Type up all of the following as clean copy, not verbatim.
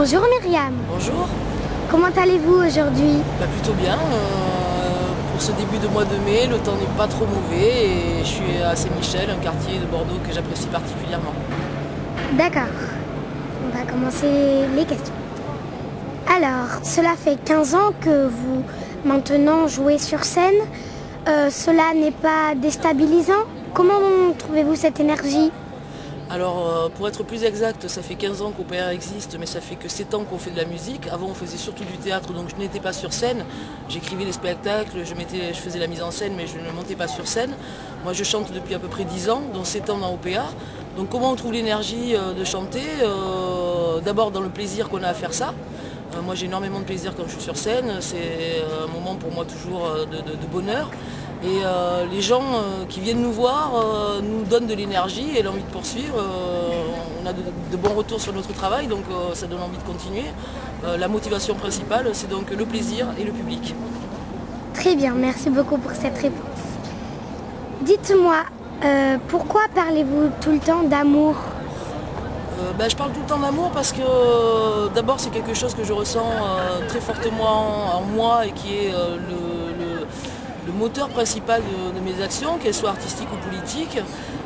Bonjour Myriam. Bonjour. Comment allez-vous aujourd'hui? Plutôt bien. Pour ce début de mois de mai, le temps n'est pas trop mauvais et je suis à Saint-Michel, un quartier de Bordeaux que j'apprécie particulièrement. D'accord. On va commencer les questions. Alors, cela fait 15 ans que vous maintenant jouez sur scène. Cela n'est pas déstabilisant? Comment trouvez-vous cette énergie? Alors, pour être plus exact, ça fait 15 ans qu'OPR existe, mais ça fait que 7 ans qu'on fait de la musique. Avant, on faisait surtout du théâtre, donc je n'étais pas sur scène. J'écrivais les spectacles, je faisais la mise en scène, mais je ne montais pas sur scène. Moi, je chante depuis à peu près 10 ans, dont 7 ans dans OPR. Donc, comment on trouve l'énergie de chanter? D'abord, dans le plaisir qu'on a à faire ça. Moi, j'ai énormément de plaisir quand je suis sur scène. C'est un moment pour moi toujours de bonheur. Et les gens qui viennent nous voir nous donnent de l'énergie et l'envie de poursuivre. On a de bons retours sur notre travail, donc ça donne envie de continuer. La motivation principale, c'est donc le plaisir et le public. Très bien, merci beaucoup pour cette réponse. Dites-moi, pourquoi parlez-vous tout le temps d'amour? Je parle tout le temps d'amour parce que d'abord c'est quelque chose que je ressens très fortement en moi et qui est le moteur principal de mes actions, qu'elles soient artistiques ou politiques.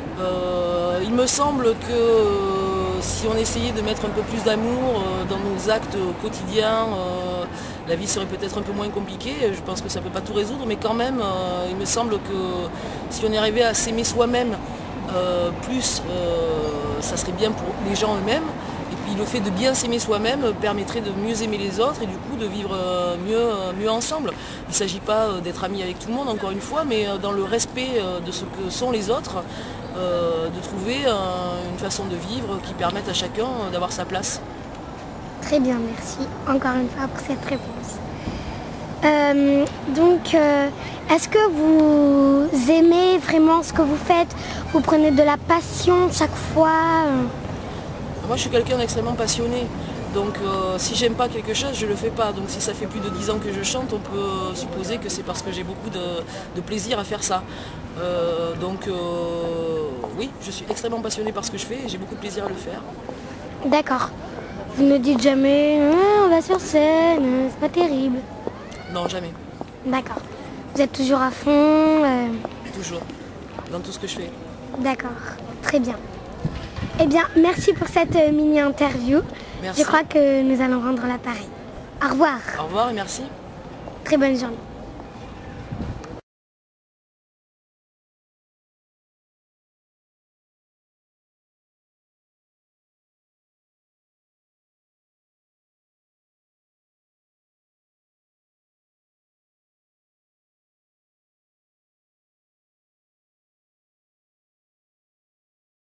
Il me semble que si on essayait de mettre un peu plus d'amour dans nos actes quotidiens, la vie serait peut-être un peu moins compliquée. Je pense que ça ne peut pas tout résoudre, mais quand même, il me semble que si on arrivait à s'aimer soi-même plus, ça serait bien pour les gens eux-mêmes. Et puis le fait de bien s'aimer soi-même permettrait de mieux aimer les autres et du coup de vivre mieux ensemble. Il ne s'agit pas d'être ami avec tout le monde, encore une fois, mais dans le respect de ce que sont les autres, de trouver une façon de vivre qui permette à chacun d'avoir sa place. Très bien, merci encore une fois pour cette réponse. Est-ce que vous aimez vraiment ce que vous faites? Vous prenez de la passion chaque fois? Moi je suis quelqu'un d'extrêmement passionné, donc si j'aime pas quelque chose, je le fais pas. Donc si ça fait plus de 10 ans que je chante, on peut supposer que c'est parce que j'ai beaucoup de plaisir à faire ça. Oui, je suis extrêmement passionnée par ce que je fais et j'ai beaucoup de plaisir à le faire. D'accord. Vous ne dites jamais on va sur scène, c'est pas terrible? Non, jamais. D'accord. Vous êtes toujours à fond? Toujours, dans tout ce que je fais. D'accord, très bien. Eh bien, merci pour cette mini-interview. Merci. Je crois que nous allons rendre l'appareil. Au revoir. Au revoir et merci. Très bonne journée.